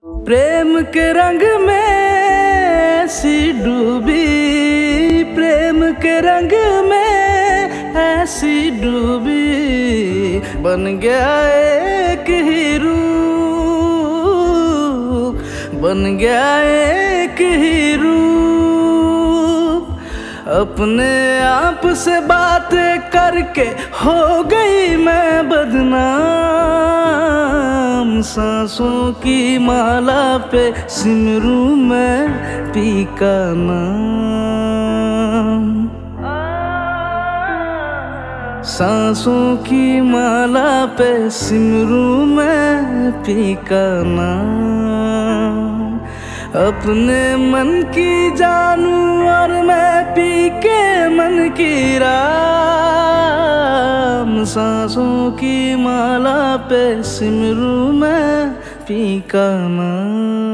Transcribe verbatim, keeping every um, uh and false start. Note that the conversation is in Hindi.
प्रेम के रंग में ऐसी डूबी, प्रेम के रंग में ऐसी डूबी, बन गया एक ही रूप, बन गया एक ही रूप। अपने आप से बातें करके हो गई मैं बदनाम, सांसों की माला पे सिमरू मैं पी का नाम, सांसों की माला पे सिमरू मैं पी का नाम। अपने मन की जानू और मैं पी के मन की राम, सांसों की माला पे सिमरू मैं पी का नाम।